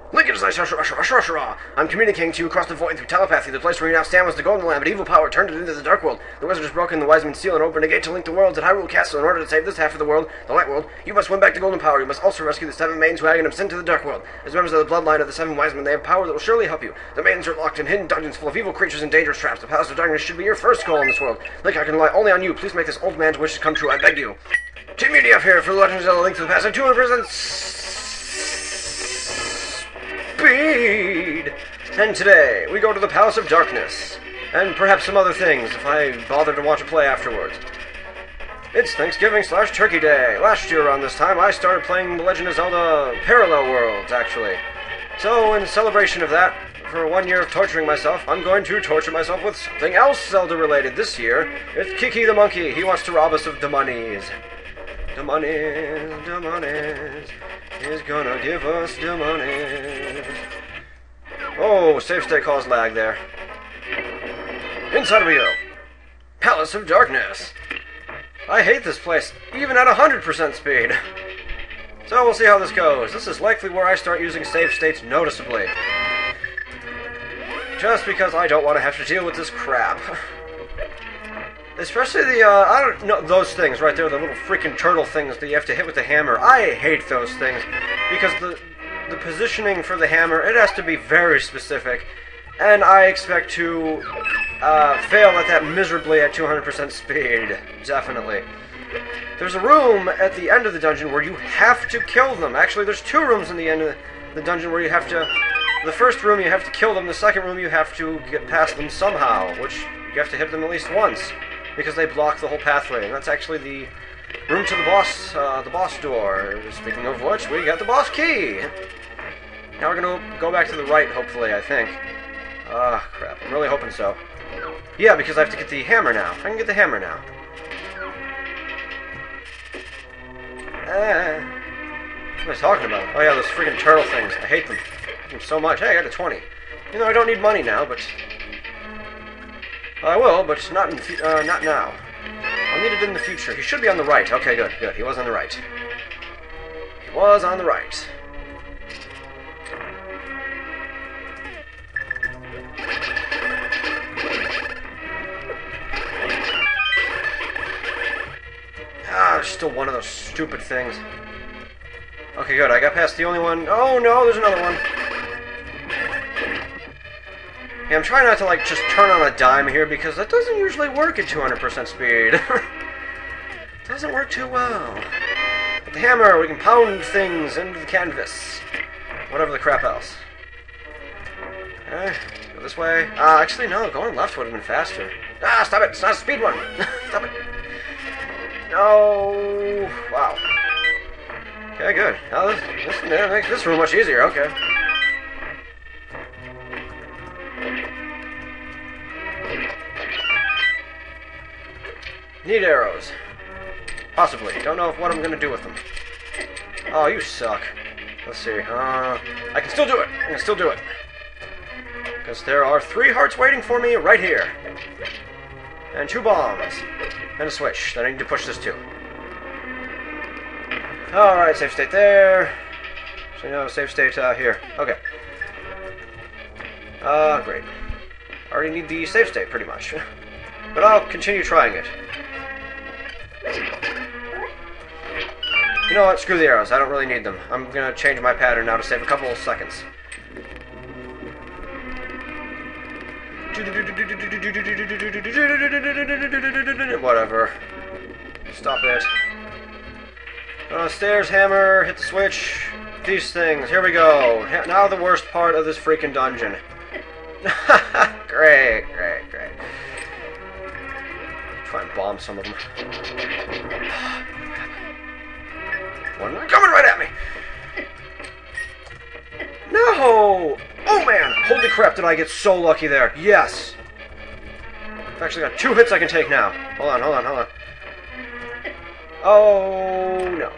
I'm communicating to you across the void through telepathy. The place where you now stand was the Golden Land, but evil power turned it into the Dark World. The wizard has broken the Wise Man's seal and opened a gate to link the worlds at Hyrule Castle. In order to save this half of the world, the Light World, you must win back the Golden Power. You must also rescue the 7 maidens who Hagen have sent to the Dark World. As members of the bloodline of the 7 Wise Men, they have power that will surely help you. The maidens are locked in hidden dungeons full of evil creatures and dangerous traps. The Palace of Darkness should be your first goal in this world. Link, I can rely only on you. Please make this old man's wishes come true, I beg you. Team UDF here for the Legend of Zelda Link to the Past at 200% speed! And today, we go to the Palace of Darkness. And perhaps some other things, if I bother to watch a play afterwards. It's Thanksgiving/Turkey Day. Last year around this time, I started playing The Legend of Zelda Parallel Worlds, actually. So, in celebration of that, for 1 year of torturing myself, I'm going to torture myself with something else Zelda-related this year. It's Kiki the Monkey. He wants to rob us of the monies. The monies. He's gonna give us the monies. Oh, save state caused lag there. Inside we go. Palace of Darkness. I hate this place, even at 100% speed. So we'll see how this goes. This is likely where I start using save states noticeably. Just because I don't want to have to deal with this crap. Especially the, I don't know, those things right there, the little freaking turtle things that you have to hit with the hammer. I hate those things, because the positioning for the hammer, it has to be very specific, and I expect to fail at that miserably at 200% speed, definitely. There's a room at the end of the dungeon where you have to kill them. Actually, there's 2 rooms in the end of the dungeon where you have to... The first room you have to kill them, the second room you have to get past them somehow, which you have to hit them at least once, because they block the whole pathway, and that's actually the room to the boss door. Speaking of which, we got the boss key! Now we're gonna go back to the right, hopefully, I think. Ah, crap. I'm really hoping so. Yeah, because I have to get the hammer now. I can get the hammer now. What am I talking about? Oh yeah, those freaking turtle things. I hate them. I hate them so much. Hey, I got a 20. You know, I don't need money now, but... I will, but not now. I'll need it in the future. He should be on the right. Okay, good, good. He was on the right. He was on the right. Ah, there's still one of those stupid things. Okay, good. I got past the only one. Oh, no, there's another one. Yeah, I'm trying not to, like, just turn on a dime here, because that doesn't usually work at 200% speed. Doesn't work too well. With the hammer, we can pound things into the canvas. Whatever the crap else. Okay, go this way. Actually, no, going left would have been faster. Ah, stop it! It's not a speed run! Stop it! No! Wow. Okay, good. Now this makes this room much easier, okay. Need arrows. Possibly. Don't know what I'm gonna do with them. Oh, you suck. Let's see. I can still do it. I can still do it. Because there are 3 hearts waiting for me right here. And 2 bombs. And a switch that I need to push this to. Alright, save state there. So, no, save state here. Okay. Great. I already need the save state, pretty much. But I'll continue trying it. You know what? Screw the arrows. I don't really need them. I'm gonna change my pattern now to save a couple of seconds. Whatever. Stop it. Stairs, hammer, hit the switch. These things. Here we go. Now the worst part of this freaking dungeon. Great, great, great. Try and bomb some of them. One coming right at me! No! Oh man! Holy crap, did I get so lucky there. Yes! I've actually got 2 hits I can take now. Hold on, hold on, hold on. Oh, no.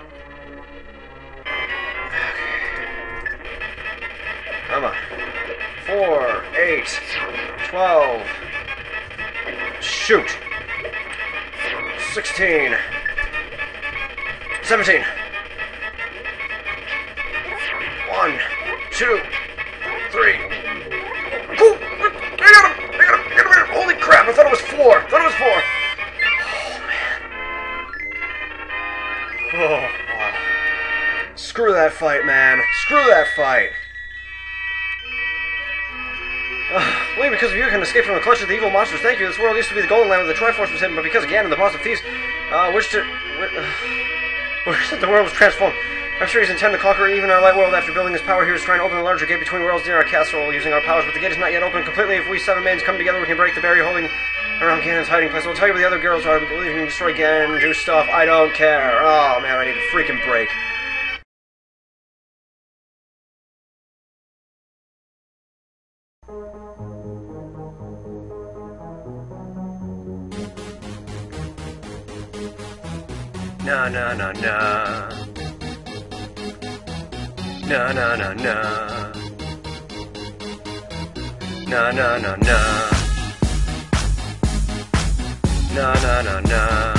Come on. 4, 8, 12. Shoot. 16. 17. 1. 2, 3. Cool! I got him! Holy crap, I thought it was 4! Oh, wow. Screw that fight, man. Screw that fight. Only because of you can escape from the clutches of the evil monsters. Thank you. This world used to be the golden land where the Triforce was hidden, but because Ganon, the boss of thieves, wished that the world was transformed. I'm sure he's intended to conquer even our light world. After building his power, he was trying to open a larger gate between worlds near our castle using our powers, but the gate is not yet open completely. If we 7 maidens come together, we can break the barrier holding around Ganon's hiding place. I'll tell you where the other girls are. I believe you can destroy Ganon and do stuff. I don't care. Oh, man, I need a freaking break. Na na na na. Na na na na. Na na na na. Na na na na.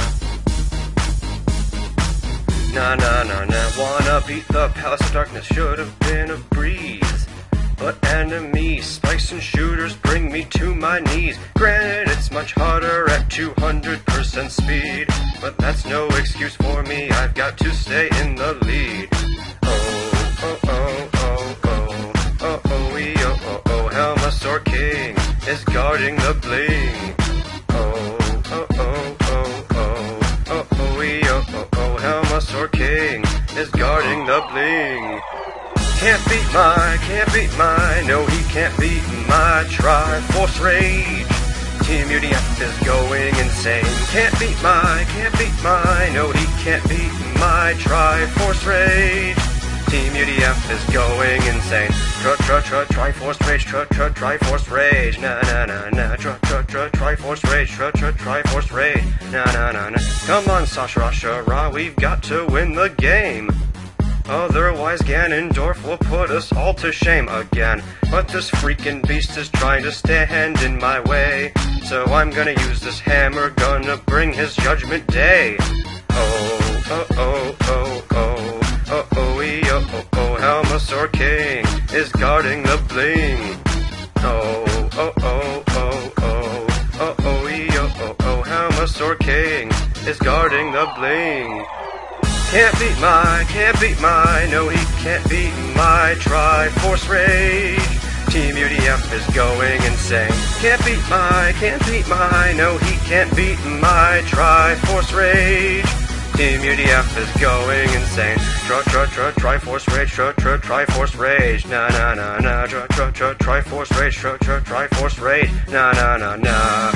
Na na na na. Wanna beat the Palace of Darkness, should have been a breeze. But enemies, spikes and shooters bring me to my knees. Granted, it's much harder at 200% speed, but that's no excuse for me, I've got to stay in the lead. Oh, oh, oh, oh, oh, oh, oh, oh, oh, oh, Helmasaur King is guarding the bling. Oh, oh, oh, oh, oh, oh, oh, oh, oh, Helmasaur King is guarding the bling. Can't beat my, no he can't beat my Triforce Rage. Team UDF is going insane. Can't beat my, no he can't beat my Triforce Rage. Team UDF is going insane. Triforce Rage, Triforce Rage, na na na na. Triforce Rage, Triforce Rage, na na na na. Come on, Sasha, we've got to win the game. Otherwise Ganondorf will put us all to shame again. But this freaking beast is trying to stand in my way, so I'm gonna use this hammer, gonna bring his judgment day. Oh, oh, oh, oh, oh, oh, oh, oh, oh, Helmasaur King is guarding the bling. Oh, oh, oh, oh, oh, oh, oh, oh, Helmasaur King is guarding the bling. Can't beat my, no he can't beat my Triforce Rage. Team UDF is going insane. Can't beat my, no he can't beat my Triforce Rage. Team UDF is going insane. Triforce Rage, Triforce Rage, na na na na. Triforce Rage, Triforce Rage, na na na na.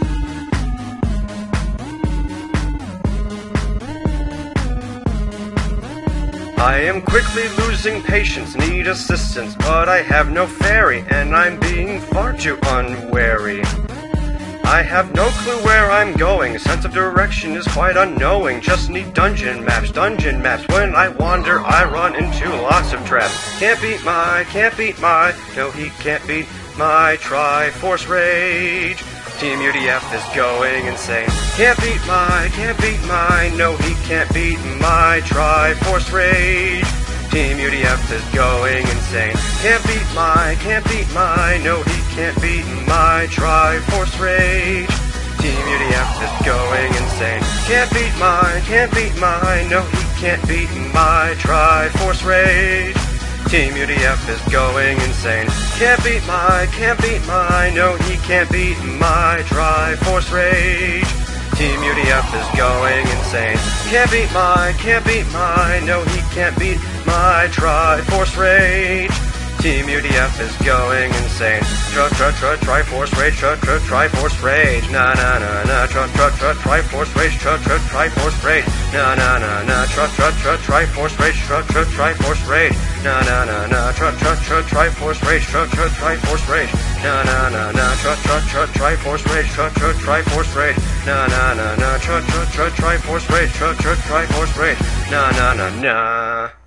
I am quickly losing patience, need assistance, but I have no fairy, and I'm being far too unwary. I have no clue where I'm going, sense of direction is quite unknowing, just need dungeon maps, when I wander I run into lots of traps. Can't beat my, no he can't beat my Triforce Rage. Team UDF is going insane. Can't beat my, no he can't beat my Triforce Rage. Team UDF is going insane. Can't beat my, no he can't beat my Triforce Rage. Team UDF is going insane. Can't beat my, no he can't beat my Triforce Rage. Team UDF is going insane. Can't beat my, no he can't beat my Triforce Rage. Team UDF is going insane. Can't beat my, no he can't beat my Triforce Rage. Team UDF is going insane. Triforce Rage, Triforce Rage, na na na na. Triforce Rage, Triforce Rage, na na na na. Triforce Rage, Triforce Rage, na na na na. Triforce Rage, Triforce Rage, na na na na. Triforce Rage, Triforce Rage, na na na na. Triforce Rage, Triforce Rage, na na na na.